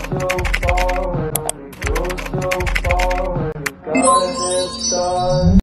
so far, when we go so far, when we gotta hit stars.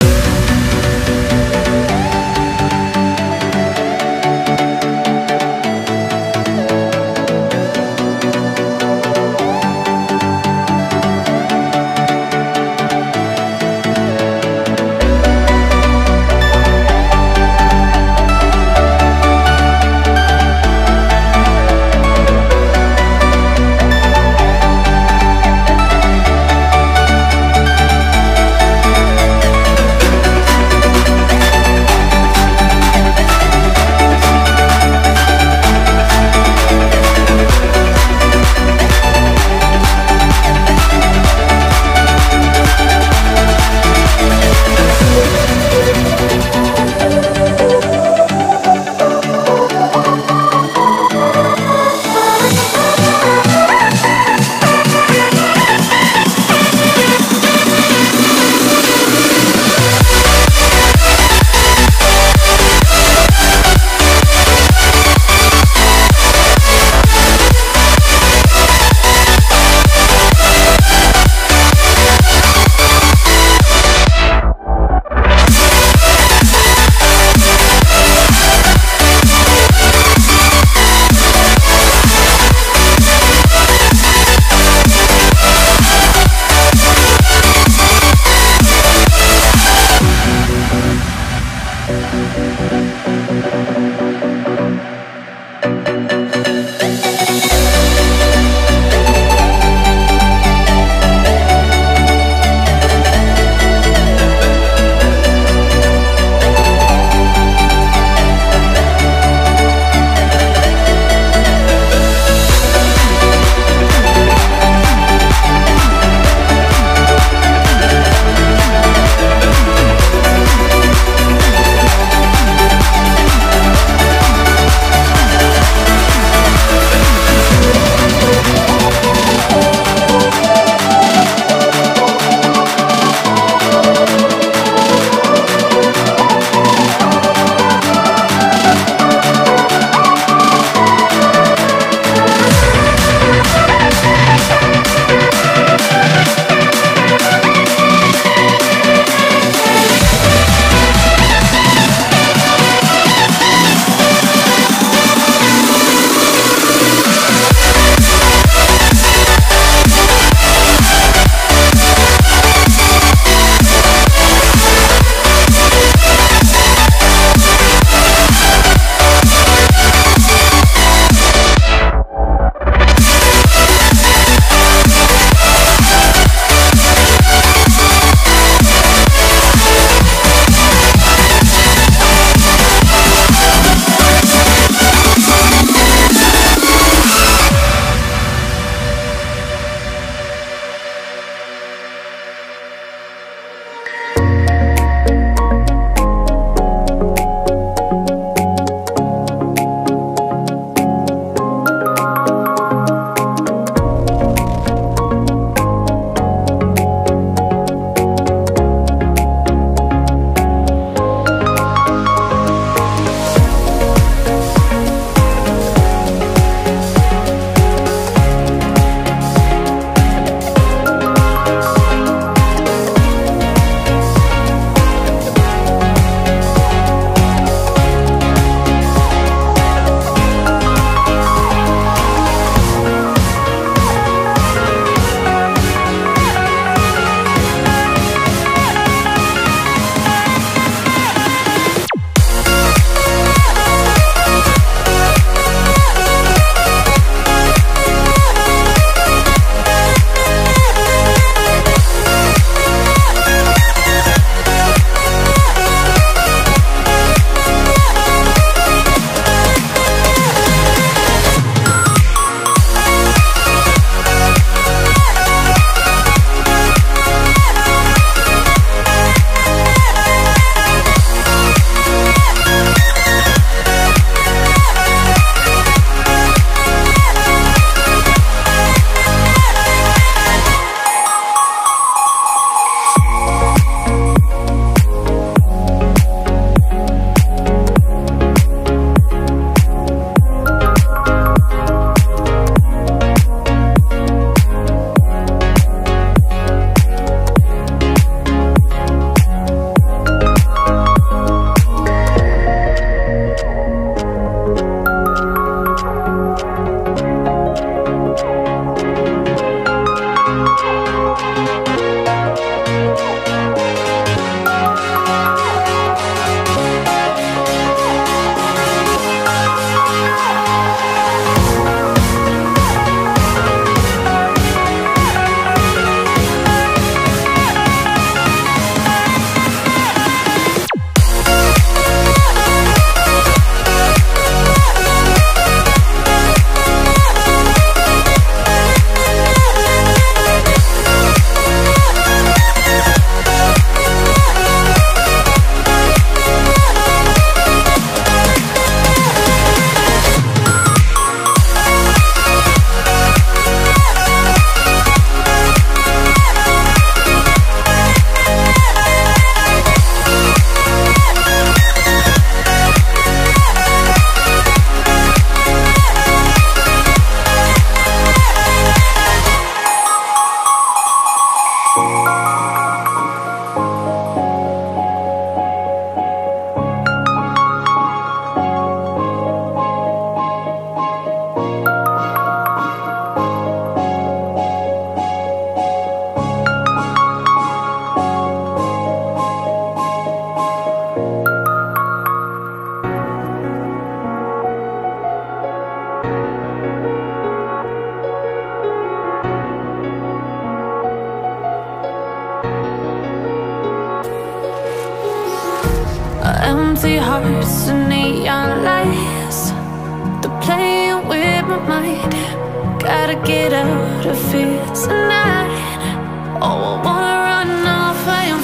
Empty hearts and neon lights, they're playing with my mind. Gotta get out of here tonight. Oh, I wanna run off and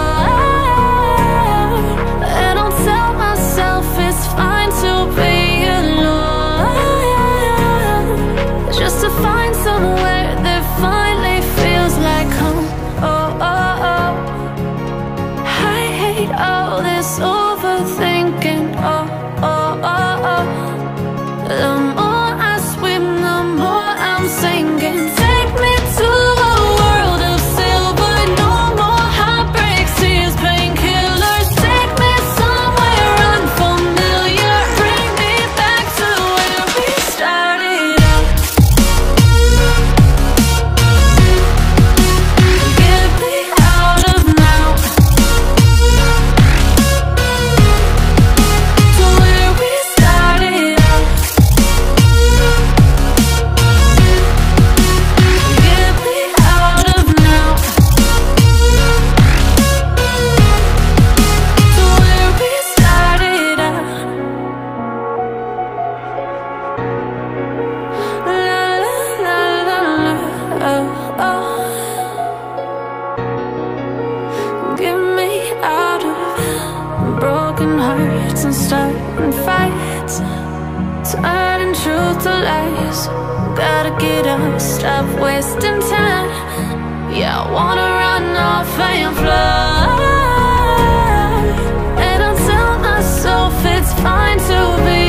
fly, and I'll tell myself it's fine to be alone, just to find somewhere that finally feels like home. Oh, oh, oh. I hate all this overthinking. Oh, oh, oh, oh. The more I swim, the more I'm sinking. Take me to a world of silver. No more heartbreaks, tears, painkillers. Take me somewhere unfamiliar. Bring me back to where we started out. Get me out of now, to where we started out. Get me out of now, to where we started out. La la la la la, oh, oh. Get me out of broken hearts and starting fights, turning truth to lies. Gotta get up, stop wasting time. Yeah, I wanna run off and fly, and I'll tell myself it's fine to be